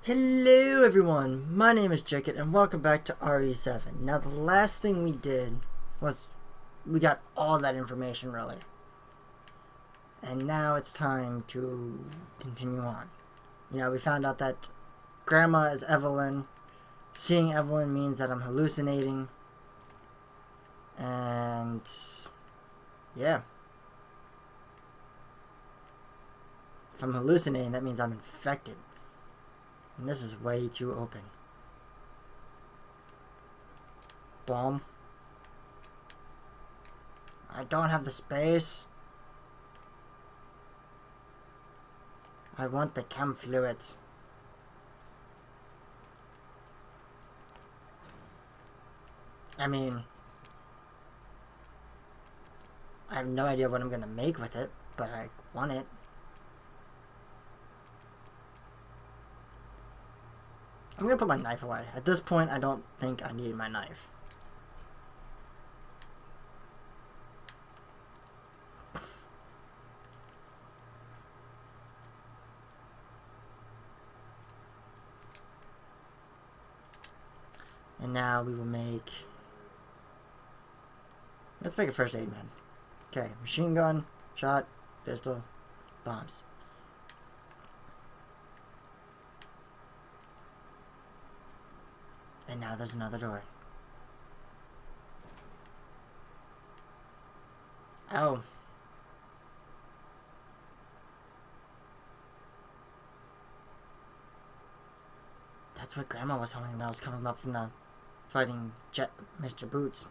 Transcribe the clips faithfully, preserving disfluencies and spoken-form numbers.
Hello everyone, my name is Jacket and welcome back to R E seven. Now the last thing we did was we got all that information really. And now it's time to continue on. You know, we found out that Grandma is Evelyn. Seeing Evelyn means that I'm hallucinating. And yeah. If I'm hallucinating, that means I'm infected. And this is way too open. Bomb. I don't have the space. I want the chem fluids. I mean, I have no idea what I'm gonna make with it, but I want it. I'm gonna put my knife away. At this point, I don't think I need my knife. And now we will make... Let's make a first aid man. Okay, machine gun, shot, pistol, bombs. And now there's another door. Oh. That's what Grandma was telling me when I was coming up from the fighting Jet Mister Boots.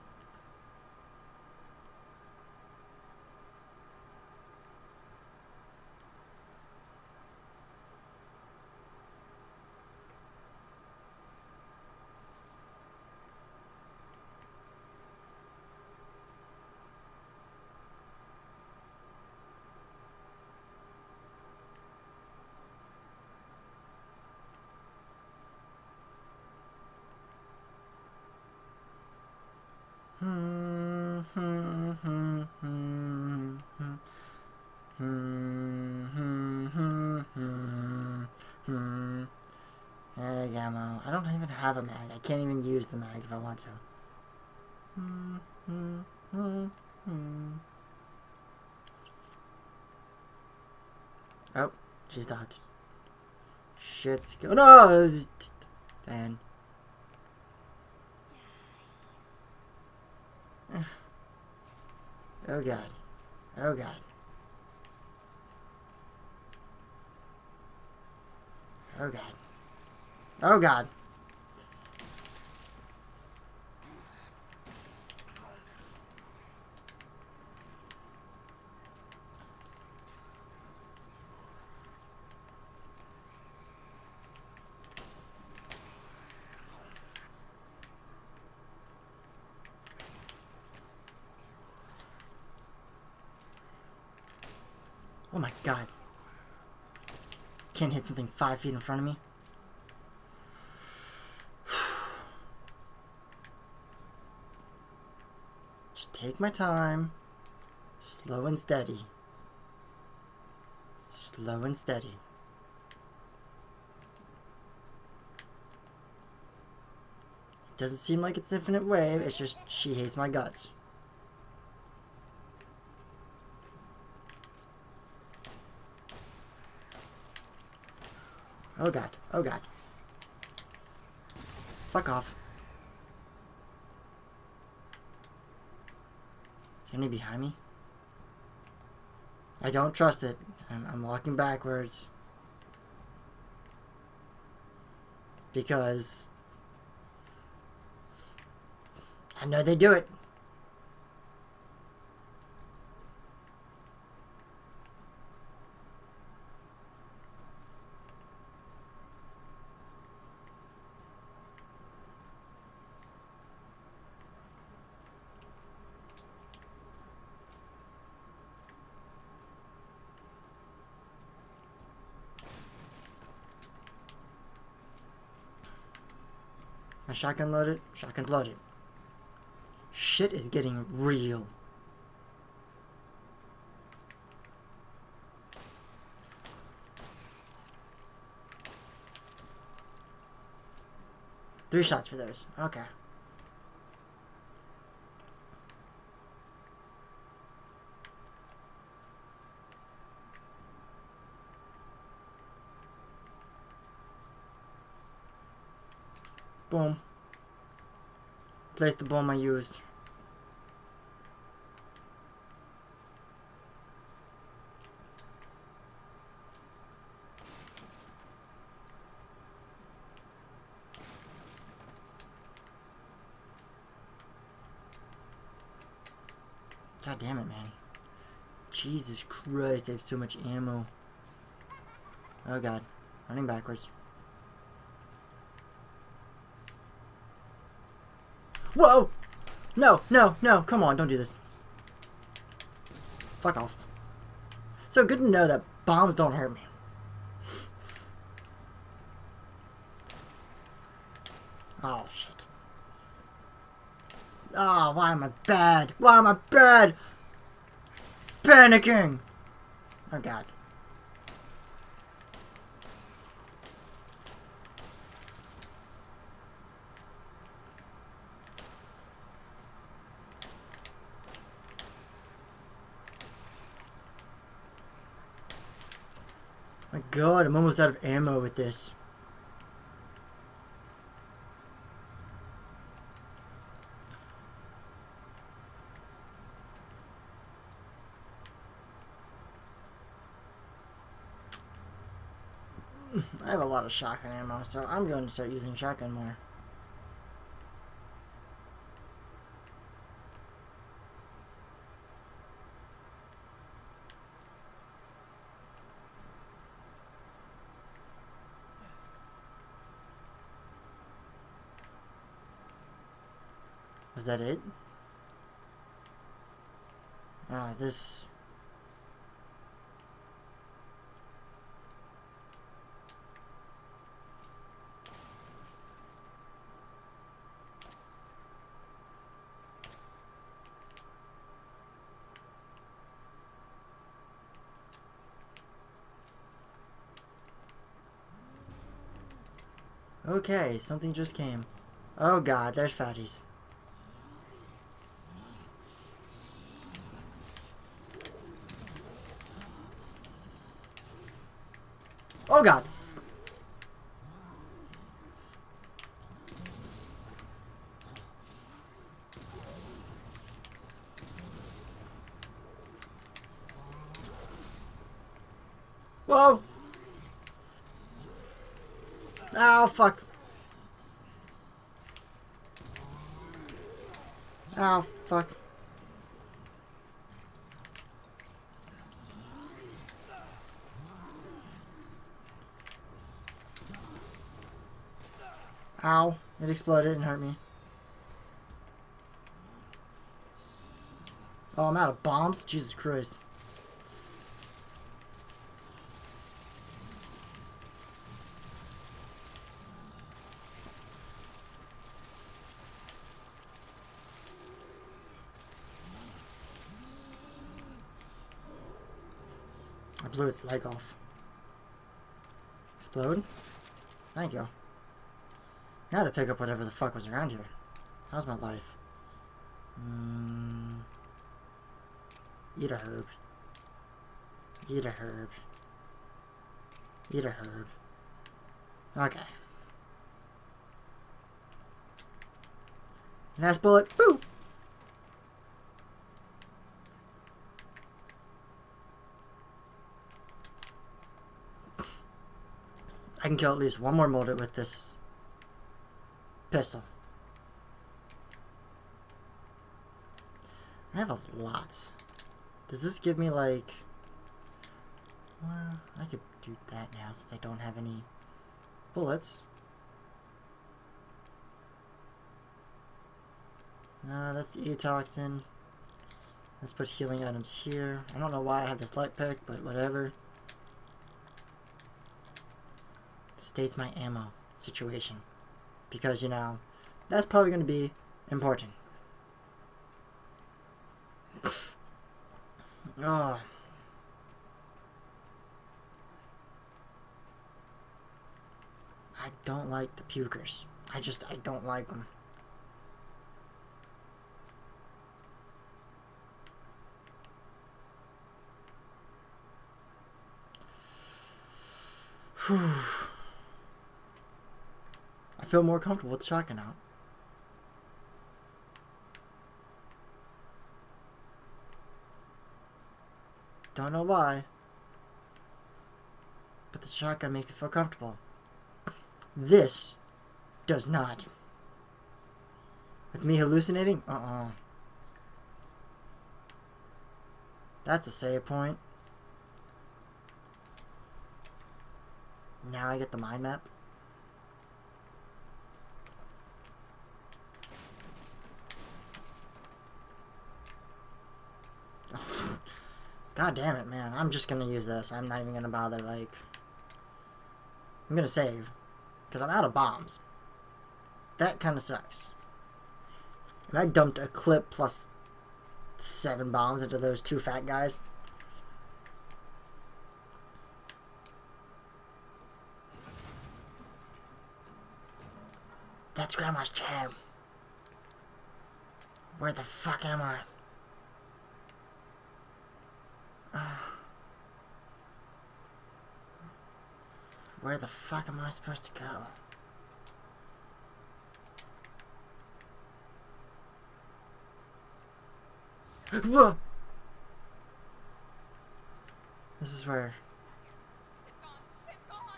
Hmm, hmm, hmm, hmm, hmm, hmm, hmm, hmm, hmm, hmm. Hey, ammo. I don't even have a mag. I can't even use the mag if I want to. Hmm, hmm, hmm, hmm. Oh, she stopped. Shit's going. No! Dan. Oh god. Oh god. Oh god. Oh god. Oh my god. Can't hit something five feet in front of me. Just take my time. Slow and steady. Slow and steady. It doesn't seem like it's infinite wave, it's just she hates my guts. Oh god, oh god. Fuck off. Is any behind me? I don't trust it. I'm, I'm walking backwards. Because I know they do it. My shotgun loaded. Shotgun's loaded. Shit is getting real. Three shots for those. Okay. Boom. Place the bomb I used. God damn it, man. Jesus Christ, I have so much ammo. Oh god. Running backwards. Whoa! No, no, no, come on, don't do this. Fuck off. So good to know that bombs don't hurt me. Oh, shit. Oh, why am I bad? Why am I bad? Panicking! Oh, God. My God, I'm almost out of ammo with this. I have a lot of shotgun ammo, so I'm going to start using shotgun more. Was that it? Ah, this... Okay, something just came. Oh god, there's fatties. Oh god! Whoa! Oh, fuck. Oh, fuck. Ow. It exploded and hurt me. Oh, I'm out of bombs? Jesus Christ. I blew its leg off. Explode? Thank you. Now to pick up whatever the fuck was around here. How's my life? Mm, eat a herb. Eat a herb. Eat a herb. Okay. Last bullet. Boo! I can kill at least one more molded with this pistol. I have a lot. Does this give me like... Well, I could do that now since I don't have any bullets. Uh, that's the E-toxin. Let's put healing items here. I don't know why I have this light pick, but whatever. States my ammo situation. Because, you know, that's probably going to be important. Oh. I don't like the pukers. I just, I don't like them. Whew. I feel more comfortable with the shotgun out. Don't know why, but the shotgun makes me feel comfortable. This does not. With me hallucinating? Uh-uh. That's a save point. Now I get the mind map. God damn it, man. I'm just gonna use this. I'm not even gonna bother, like... I'm gonna save. Because I'm out of bombs. That kind of sucks. And I dumped a clip plus seven bombs into those two fat guys. That's Grandma's chair. Where the fuck am I? Uh, where the fuck am I supposed to go? Whoa! This is where... It's gone. It's gone.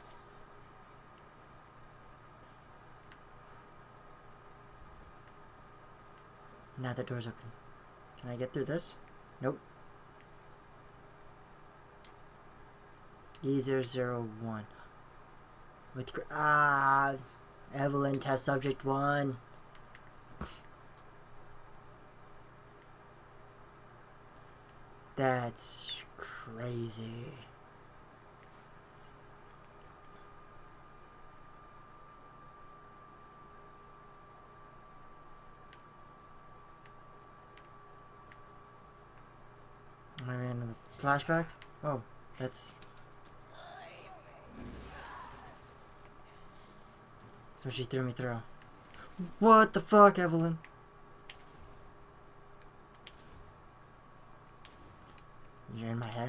Now the door's open. Can I get through this? Nope. E zero zero one. With... Ah... Evelyn, test subject one. That's crazy. Am I in the flashback? Oh, that's... That's what she threw me through. What the fuck, Evelyn? You're in my head.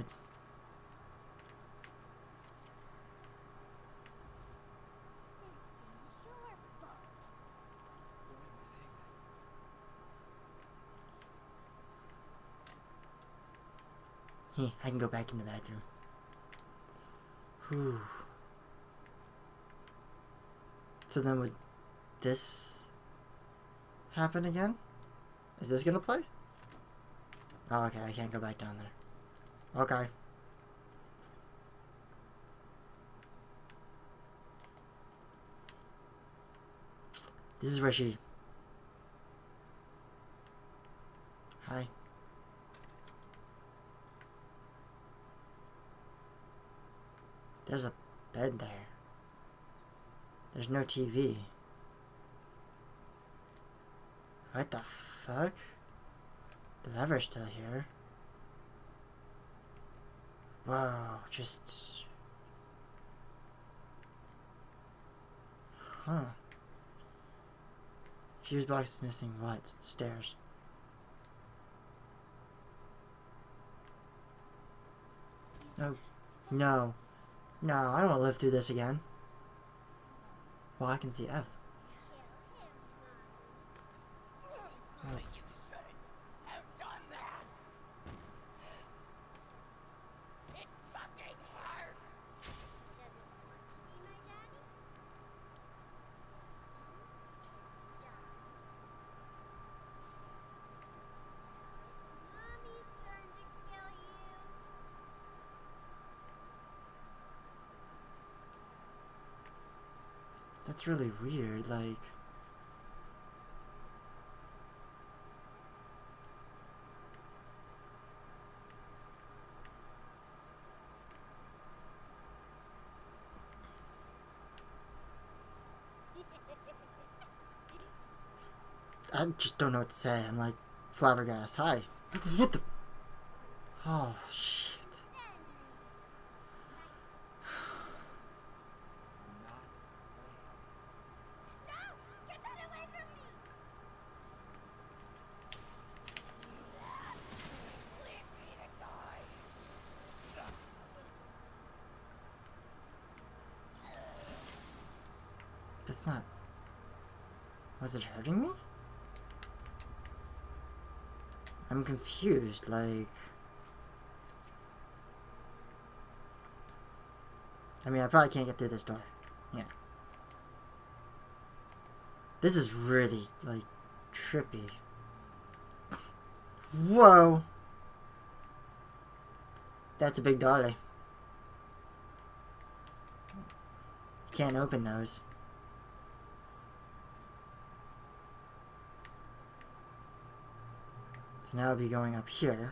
Hey, I can go back in the bathroom. Whew. So then would this happen again? Is this gonna play? Oh, okay, I can't go back down there. Okay. This is where she... Hi. There's a bed there. There's no T V. What the fuck? The lever's still here. Whoa, just... Huh. Fuse box is missing what? Stairs. No. No. No, I don't want to live through this again. Well, I can see F. Oh. You shouldn't have done that. It fucking hurt. Doesn't want to be my daddy? Done. Now it's Mommy's turn to kill you. That's really weird, like... I just don't know what to say. I'm like flabbergasted. Hi. What the? Oh shit. it's not. Was it hurting me? I'm confused, like... I mean, I probably can't get through this door. Yeah. This is really, like, trippy. Whoa! That's a big dolly. Can't open those. So now I'll be going up here.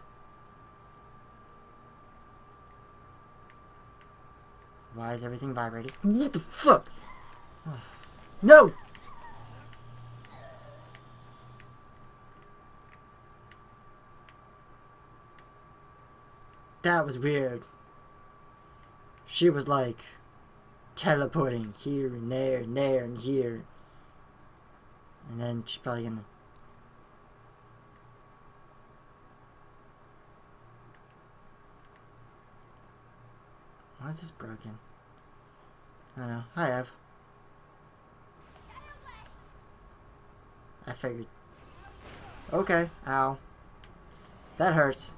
Why is everything vibrating? What the fuck? Oh. No! That was weird. She was like teleporting here and there and there and here. And then she's probably gonna... Why is this broken? I don't know. Hi, Ev. I figured. Okay. Ow. That hurts.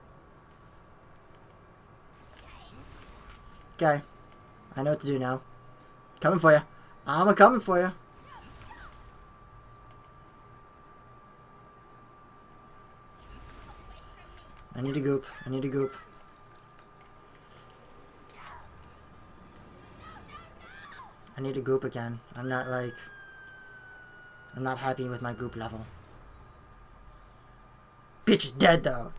Okay. I know what to do now. Coming for you. I'm a coming for you. I need a goop. I need a goop. I need a goop again. I'm not like... I'm not happy with my goop level. Bitch is dead though.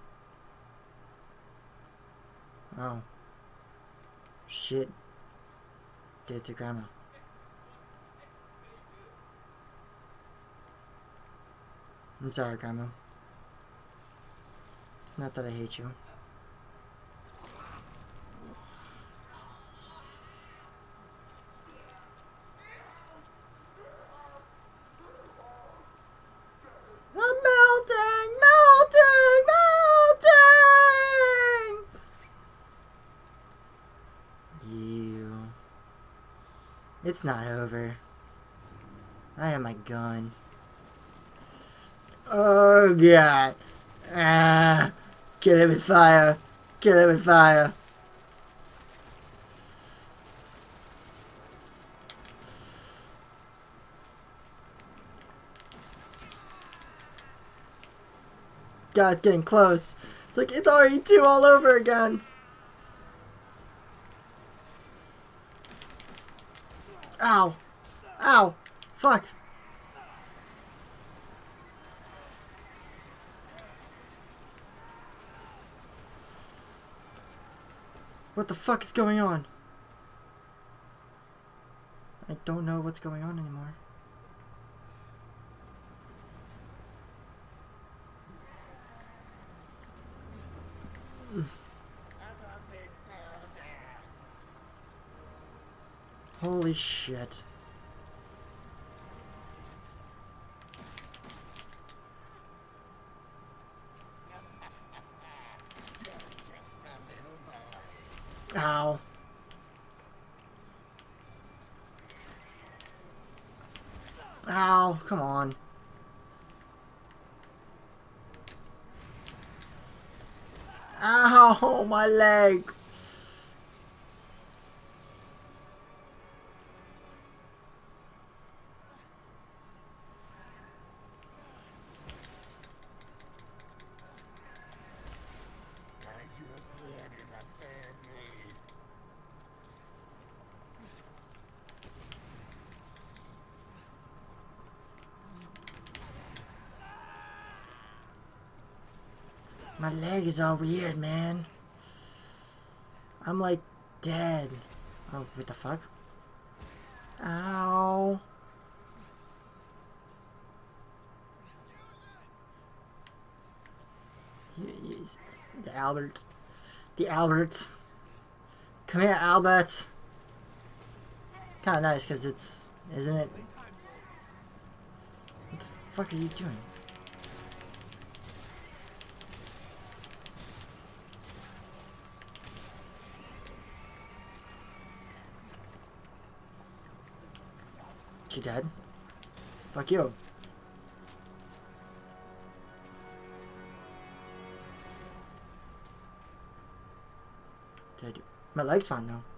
Oh. Shit. Did it to Grandma. I'm sorry, Grandma. It's not that I hate you. I'm melting! Melting! Melting! You. It's not over. I have my gun. Oh god. Ah. Kill it with fire. Kill it with fire. God, it's getting close. It's like it's R E two all over again. Ow. Ow. Fuck. What the fuck is going on? I don't know what's going on anymore. Holy shit. Ow. Ow, come on. Ow, my leg. My leg is all weird, man. I'm like dead. Oh, what the fuck? Ow. He's the Albert. The Albert. Come here, Albert. Kind of nice because it's, isn't it? What the fuck are you doing? She dead? Fuck you. Did I do? My leg's fine though.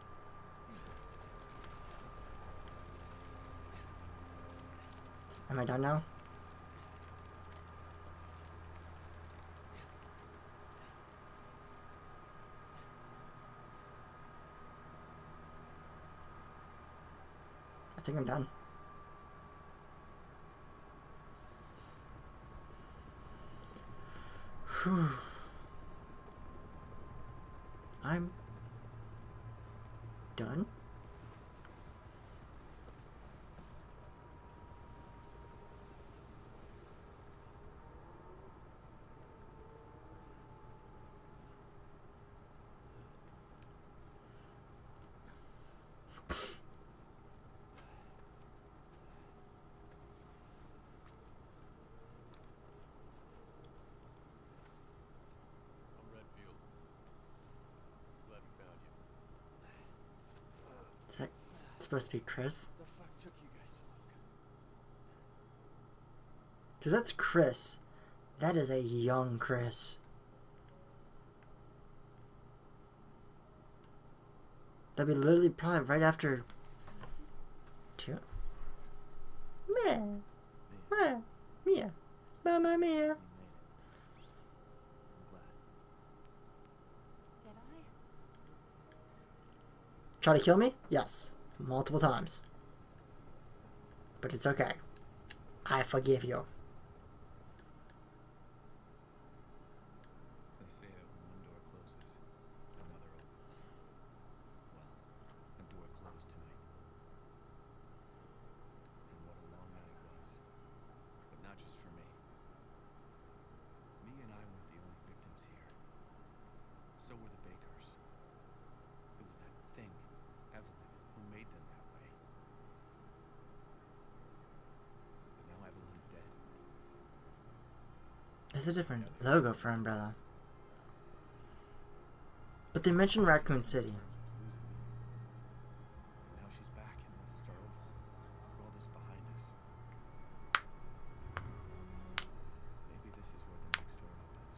Am I done now? I think I'm done. Whew. I'm done. Is that supposed to be Chris? The fuck took you guys so long? Because that's Chris. That is a young Chris. That'd be literally probably right after... Two. Meh. Meh. Mia. Mamma mia. You made it. I'm glad. Did I? Try to kill me? Yes. Multiple times. But it's okay. I forgive you. They say that when one door closes, another opens. Well, a door closed tonight. And what a long night it was. But not just for me. Me and I weren't the only victims here. So were the Bakers. It was that thing, Evelyn, who made them that way. But now Evelyn's dead. There's a different logo for Umbrella. But they mentioned Raccoon City. Losing me. And now she's back and wants to start over. Put all this behind us. Maybe this is where the next door opens.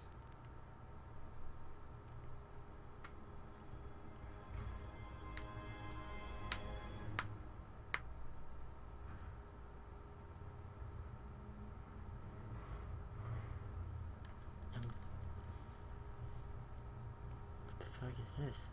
What the fuck is this?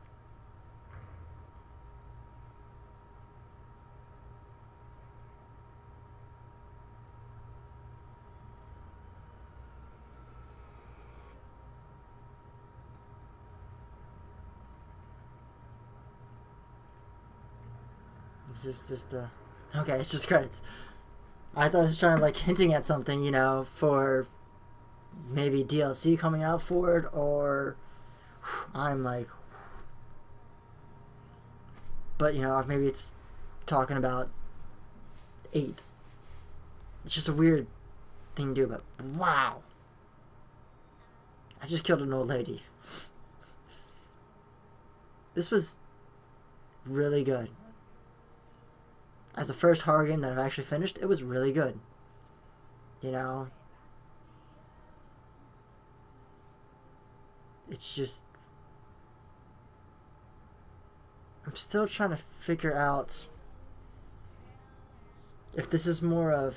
Is this just the... Okay, it's just credits. I thought it was trying to like hinting at something, you know, for maybe D L C coming out for it, or I'm like, but you know, maybe it's talking about eight. It's just a weird thing to do, but wow, I just killed an old lady. This was really good. As the first horror game that I've actually finished, it was really good. You know? It's just... I'm still trying to figure out if this is more of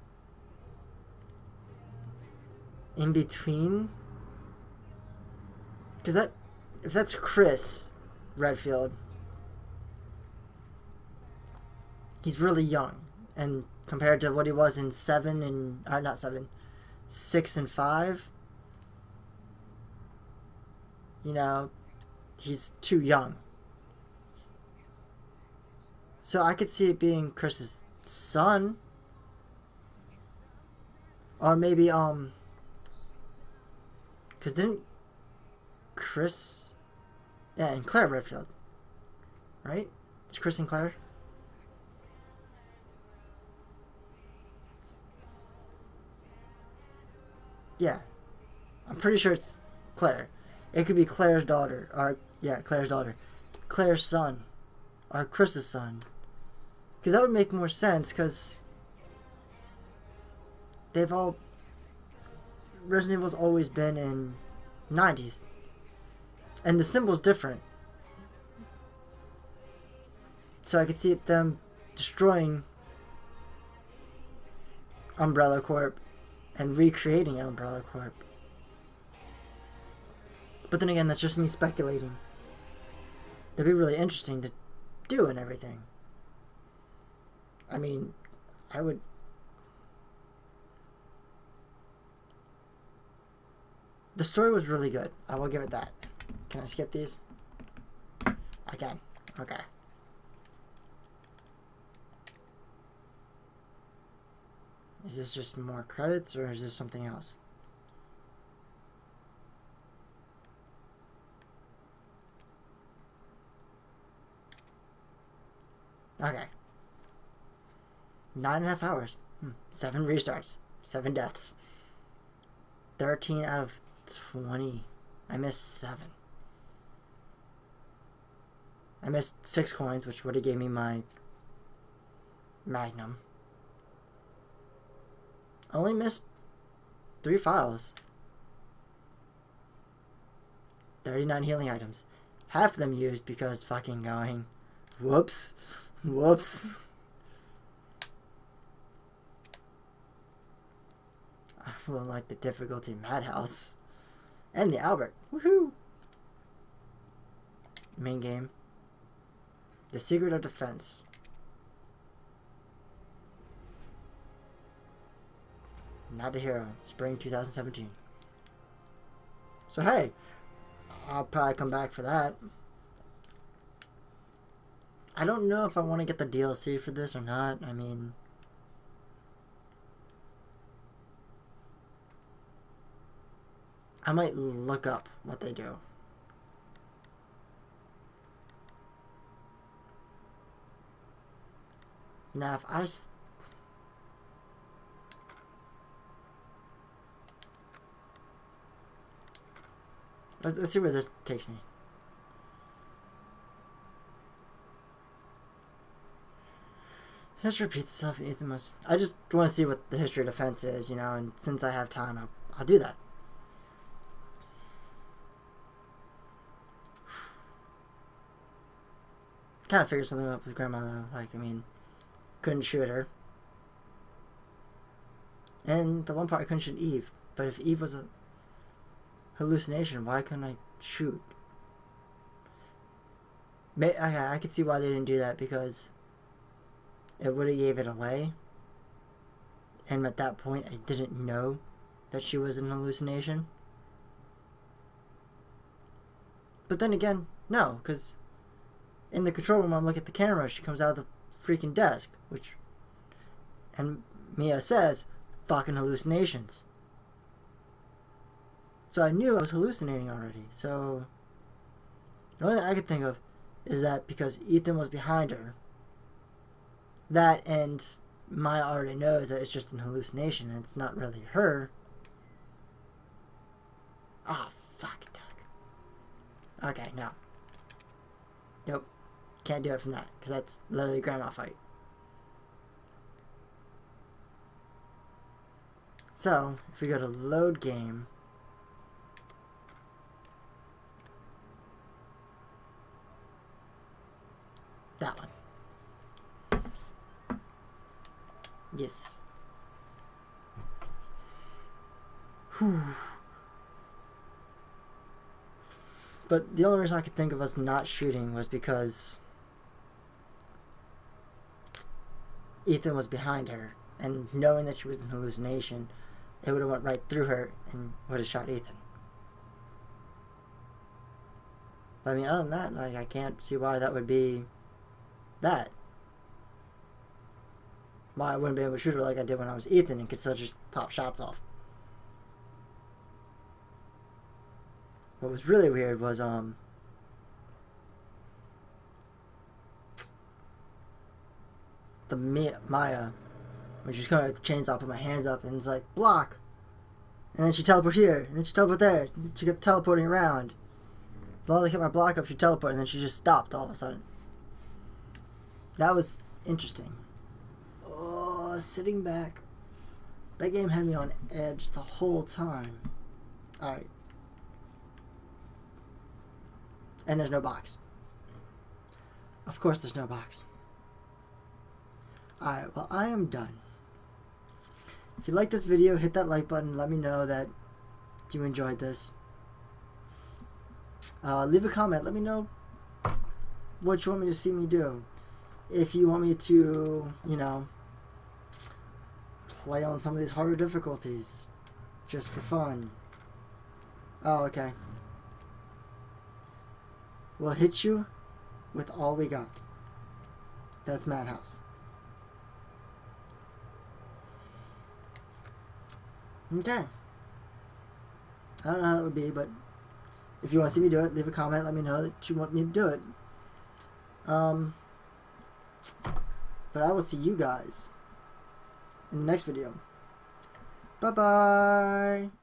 in between. Because that... If that's Chris Redfield... He's really young, and compared to what he was in seven and uh, not seven, six and five, you know, he's too young. So I could see it being Chris's son, or maybe um, because didn't Chris, yeah, and Claire Redfield, right? It's Chris and Claire. Yeah, I'm pretty sure it's Claire. It could be Claire's daughter, or yeah, Claire's daughter, Claire's son, or Chris's son. Because that would make more sense, because they've all... Resident Evil's always been in nineties. And the symbol's different. So I could see them destroying Umbrella Corp and recreating Umbrella Corp. But then again, that's just me speculating. It'd be really interesting to do and everything. I mean, I would... The story was really good. I will give it that. Can I skip these? I can. Okay. Is this just more credits, or is this something else? Okay. Nine and a half hours. Hmm. Seven restarts. Seven deaths. Thirteen out of twenty. I missed seven. I missed six coins, which would have gave me my Magnum. I only missed three files. thirty-nine healing items. Half of them used because fucking going. Whoops. Whoops. I feel like the difficulty Madhouse. And the Albert. Woohoo! Main game. The Secret of Defense. Not a Hero. Spring two thousand seventeen. So hey, I'll probably come back for that. I don't know if I want to get the D L C for this or not. I mean... I might look up what they do. Now, if I... S let's, let's see where this takes me. History repeats itself, and Ethan must... I just want to see what the history of defense is, you know, and since I have time, I'll, I'll do that. Kind of figured something up with Grandma, though. Like, I mean, couldn't shoot her. And the one part I couldn't shoot Eve. But if Eve was a hallucination, why couldn't I shoot? May okay, I could see why they didn't do that, because it would have gave it away. And at that point, I didn't know that she was an hallucination. But then again, no, because in the control room, I'm looking at the camera, she comes out of the freaking desk, which, and Mia says, fucking hallucinations. So I knew I was hallucinating already. So the only thing I could think of is that because Ethan was behind her, that and Maya already knows that it's just an hallucination and it's not really her. Ah, oh, fuck, dog. Okay, no. Nope. Can't do it from that, because that's literally grandma fight. So, if we go to load game, that one. Yes. Whew. But the only reason I could think of us not shooting was because Ethan was behind her, and knowing that she was an hallucination, it would have went right through her and would have shot Ethan. But I mean, other than that, like, I can't see why that would be that. Why I wouldn't be able to shoot her like I did when I was Ethan and could still just pop shots off. What was really weird was, um... the Mia, Maya, when she's coming with the chainsaw, I put my hands up, and it's like, block! And then she teleport here, and then she teleport there. She kept teleporting around. As long as I kept my block up, she teleported, and then she just stopped all of a sudden. That was interesting. Oh, sitting back. That game had me on edge the whole time. Alright. And there's no box. Of course there's no box. Alright, well I am done. If you like this video, hit that like button. Let me know that you enjoyed this. Uh, leave a comment. Let me know what you want me to see me do. If you want me to, you know, play on some of these harder difficulties just for fun. Oh, okay. We'll hit you with all we got. That's Madhouse. Okay. I don't know how that would be, but if you want to see me do it, leave a comment. Let me know that you want me to do it. Um, but I will see you guys in the next video. Bye-bye.